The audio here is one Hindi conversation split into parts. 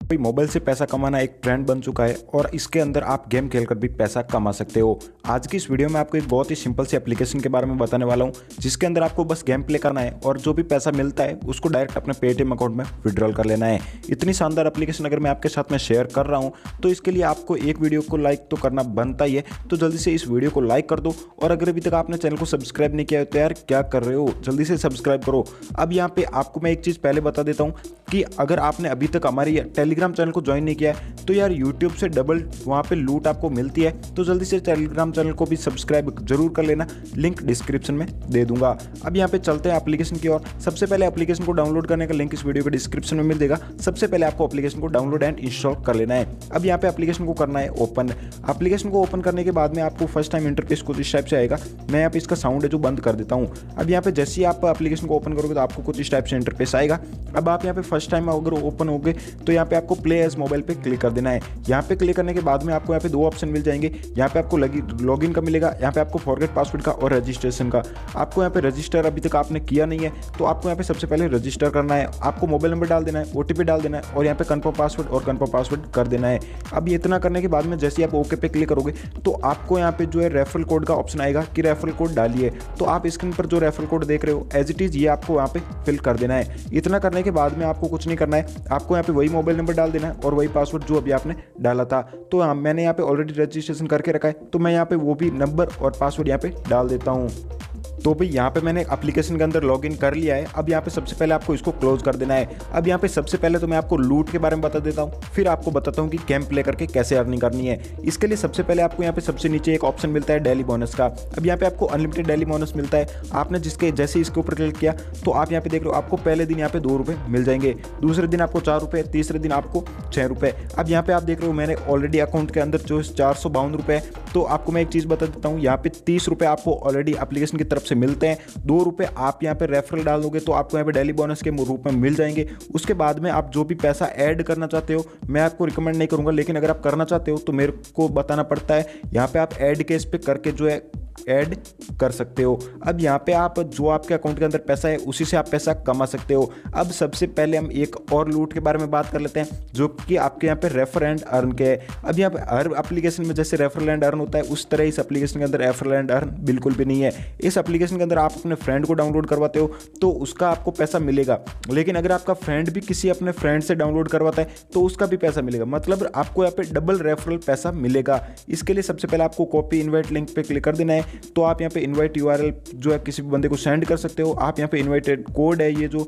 भाई मोबाइल से पैसा कमाना एक ट्रेंड बन चुका है और इसके अंदर आप गेम खेलकर भी पैसा कमा सकते हो। आज की इस वीडियो में आपको एक बहुत ही सिंपल सी एप्लीकेशन के बारे में बताने वाला हूं, जिसके अंदर आपको बस गेम प्ले करना है और जो भी पैसा मिलता है उसको डायरेक्ट अपने पेटीएम अकाउंट में विड्रॉल कर लेना है। इतनी शानदार एप्लीकेशन अगर मैं आपके साथ में शेयर कर रहा हूँ तो इसके लिए आपको एक वीडियो को लाइक तो करना बनता ही है, तो जल्दी से इस वीडियो को लाइक कर दो। और अगर अभी तक आपने चैनल को सब्सक्राइब नहीं किया है तो यार क्या कर रहे हो, जल्दी से सब्सक्राइब करो। अब यहाँ पे आपको मैं एक चीज़ पहले बता देता हूँ कि अगर आपने अभी तक हमारी टेलीग्राम चैनल को ज्वाइन नहीं किया है तो यार यूट्यूब से डबल वहाँ पे लूट आपको मिलती है, तो जल्दी से टेलीग्राम चैनल को भी सब्सक्राइब जरूर कर लेना, लिंक डिस्क्रिप्शन में दे दूंगा। अब यहाँ पे चलते हैं एप्लीकेशन की ओर। सबसे पहले एप्लीकेशन को डाउनलोड करने का लिंक इस वीडियो के डिस्क्रिप्शन में मिल जाएगा। सबसे पहले आपको एप्लीकेशन को डाउनलोड एंड इंस्टॉल कर लेना है। अब यहाँ पे एप्लीकेशन को करना है ओपन। एप्लीकेशन को ओपन करने के बाद में आपको फर्स्ट टाइम इंटरफेस कुछ इस टाइप से आएगा। मैं यहाँ पे इसका साउंड है जो बंद कर देता हूँ। अब यहाँ पे जैसे ही आप एप्लीकेशन को ओपन करोगे तो आपको कुछ इस टाइप से इंटरफेस आएगा। अब आप यहाँ पे फर्स्ट टाइम अगर ओपन होगे तो यहाँ पे आपको प्ले एज मोबाइल पे क्लिक कर देना है। यहाँ पे क्लिक करने के बाद में आपको यहाँ पे दो ऑप्शन मिल जाएंगे। यहाँ पे आपको लॉगिन का मिलेगा, यहाँ पे आपको फॉरगेट पासवर्ड का और रजिस्ट्रेशन का। आपको यहाँ पे रजिस्टर अभी तक आपने किया नहीं है तो आपको यहाँ पे सबसे पहले रजिस्टर करना है। आपको मोबाइल नंबर डाल देना है, ओटीपी डाल देना है और यहाँ पे कन्फर्म पासवर्ड और कन्फर्म पासवर्ड कर देना है। अब ये इतना करने के बाद में जैसे आप ओके पे क्लिक करोगे तो आपको यहाँ पे जो है रेफरल कोड का ऑप्शन आएगा कि रेफरल कोड डालिए। तो आप स्क्रीन पर जो रेफरल कोड देख रहे हो एज इट इज ये आपको यहाँ पे फिल कर देना है। इतना करने के बाद में आपको कुछ नहीं करना है, आपको यहाँ पे वही मोबाइल नंबर डाल देना है और वही पासवर्ड जो अभी आपने डाला था। तो मैंने यहाँ पे ऑलरेडी रजिस्ट्रेशन करके रखा है तो मैं यहाँ पे वो भी नंबर और पासवर्ड यहाँ पे डाल देता हूँ। तो भाई यहाँ पे मैंने एप्लीकेशन के अंदर लॉगिन कर लिया है। अब यहाँ पे सबसे पहले आपको इसको क्लोज कर देना है। अब यहाँ पे सबसे पहले तो मैं आपको लूट के बारे में बता देता हूँ, फिर आपको बताता हूँ कि गेम प्ले करके कैसे अर्निंग करनी है। इसके लिए सबसे पहले आपको यहाँ पे सबसे नीचे एक ऑप्शन मिलता है डेली बोनस का। अब यहाँ पे आपको अनलिमिटेड डेली बोनस मिलता है। आपने जैसे इसके ऊपर क्लिक किया तो आप यहाँ पे देख रहे हो आपको पहले दिन यहाँ पे 2 रुपये मिल जाएंगे, दूसरे दिन आपको 4 रुपये, तीसरे दिन आपको 6 रुपये। अब यहाँ पे आप देख रहे हो मैंने ऑलरेडी अकाउंट के अंदर जो 452 रुपये। तो आपको मैं एक चीज़ बता देता हूँ, यहाँ पे 30 रुपये आपको ऑलरेडी एप्लीकेशन की तरफ से मिलते हैं। 2 रुपये आप यहाँ पे रेफरल डाल दोगे तो आपको यहाँ पे डेली बोनस के रूप में मिल जाएंगे। उसके बाद में आप जो भी पैसा ऐड करना चाहते हो मैं आपको रिकमेंड नहीं करूँगा, लेकिन अगर आप करना चाहते हो तो मेरे को बताना पड़ता है। यहाँ पे आप ऐड के इस पे करके जो है ऐड कर सकते हो। अब यहाँ पे आप जो आपके अकाउंट के अंदर पैसा है उसी से आप पैसा कमा सकते हो। अब सबसे पहले हम एक और लूट के बारे में बात कर लेते हैं जो कि आपके यहाँ पे रेफर एंड अर्न के है। अब यहाँ पे हर एप्लीकेशन में जैसे रेफरल एंड अर्न होता है उस तरह इस एप्लीकेशन के अंदर रेफरल एंड अर्न बिल्कुल भी नहीं है। इस एप्लीकेशन के अंदर आप अपने फ्रेंड को डाउनलोड करवाते हो तो उसका आपको पैसा मिलेगा, लेकिन अगर आपका फ्रेंड भी किसी अपने फ्रेंड से डाउनलोड करवाता है तो उसका भी पैसा मिलेगा, मतलब आपको यहाँ पे डबल रेफरल पैसा मिलेगा। इसके लिए सबसे पहले आपको कॉपी इन्वाइट लिंक पे क्लिक कर देना है। तो आप यहाँ पे इनवाइट यूआरएल जो है किसी भी बंदे को सेंड कर सकते हो। आप यहाँ पे इनवाइटेड कोड है ये जो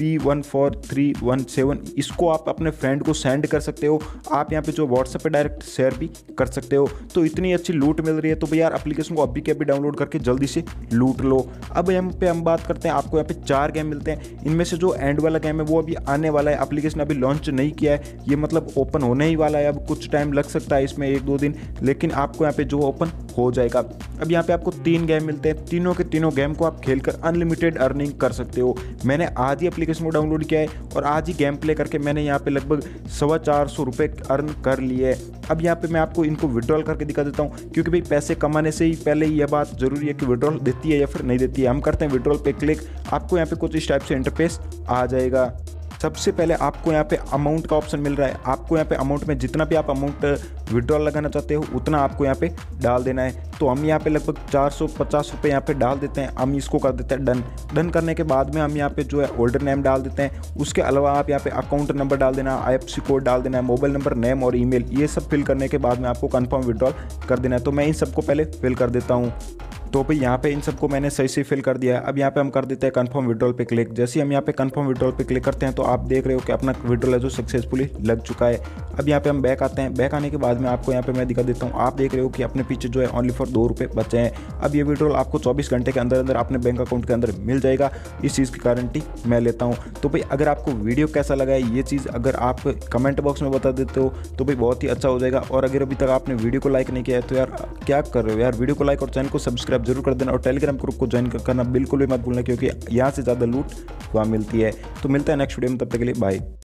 P14317, इसको आप अपने फ्रेंड को सेंड कर सकते हो। आप यहाँ पे जो व्हाट्सएप पे डायरेक्ट शेयर भी कर सकते हो। तो इतनी अच्छी लूट मिल रही है तो भैया एप्लीकेशन को अभी के अभी डाउनलोड करके जल्दी से लूट लो। अब यहाँ पे हम बात करते हैं, आपको यहाँ पे 4 गेम मिलते हैं। इनमें से जो एंड वाला गेम है वो अभी आने वाला है, एप्लीकेशन अभी लॉन्च नहीं किया है, ये मतलब ओपन होने ही वाला है। अब कुछ टाइम लग सकता है इसमें 1-2 दिन, लेकिन आपको यहाँ पे जो ओपन हो जाएगा। अब यहाँ पे आपको 3 गेम मिलते हैं, तीनों के तीनों गेम को आप खेलकर अनलिमिटेड अर्निंग कर सकते हो। मैंने आज ही एप्लीकेशन को डाउनलोड किया है और आज ही गेम प्ले करके मैंने यहाँ पे लगभग 450 रुपये अर्न कर लिए। अब यहाँ पे मैं आपको इनको विड्रॉल करके दिखा देता हूँ, क्योंकि भाई पैसे कमाने से ही पहले यह बात जरूरी है कि विड्रॉल देती है या फिर नहीं देती है। हम करते हैं विड्रॉल पे क्लिक, आपको यहाँ पे कुछ इस टाइप से इंटरफेस आ जाएगा। सबसे पहले आपको यहाँ पे अमाउंट का ऑप्शन मिल रहा है। आपको यहाँ पे अमाउंट में जितना भी आप अमाउंट विड्रॉल लगाना चाहते हो उतना आपको यहाँ पे डाल देना है। तो हम यहाँ पे लगभग 450 रुपये यहाँ पे डाल देते हैं। हम इसको कर देते हैं डन करने के बाद में हम यहाँ पे जो है होल्डर नेम डाल देते हैं। उसके अलावा आप यहाँ पे अकाउंट नंबर डाल देना, IFSC कोड डाल देना है, मोबाइल नंबर, नेम और ईमेल, ये सब फिल करने के बाद में आपको कंफर्म विड्रॉल कर देना है। तो मैं इन सबको पहले फिल कर देता हूँ। तो भाई यहाँ पे इन सबको मैंने सही से फिल कर दिया है। अब यहाँ पे हम कर देते हैं कंफर्म विड्रॉल पे क्लिक। जैसे ही हम यहाँ पे कंफर्म विड्रॉल पे क्लिक करते हैं तो आप देख रहे हो कि अपना विड्रॉल है जो सक्सेसफुली लग चुका है। अब यहाँ पे हम बैक आते हैं। बैक आने के बाद में आपको यहाँ पे मैं दिखा देता हूँ, आप देख रहे हो कि अपने पीछे जो है ओनली फॉर 2 रुपये बचे हैं। अब ये विड्रॉल आपको 24 घंटे के अंदर अंदर अपने बैंक अकाउंट के अंदर मिल जाएगा, इस चीज़ की गारंटी मैं लेता हूँ। तो भाई अगर आपको वीडियो कैसा लगा है ये चीज़ अगर आप कमेंट बॉक्स में बता देते हो तो भाई बहुत ही अच्छा हो जाएगा। और अगर अभी तक आपने वीडियो को लाइक नहीं किया है तो यार क्या कर रहे हो यार, वीडियो को लाइक और चैनल को सब्सक्राइब जरूर कर देना और टेलीग्राम ग्रुप को ज्वाइन करना बिल्कुल भी मत भूलना, क्योंकि यहाँ से ज़्यादा लूट वहाँ मिलती है। तो मिलता है नेक्स्ट वीडियो में, तब तक के लिए बाय।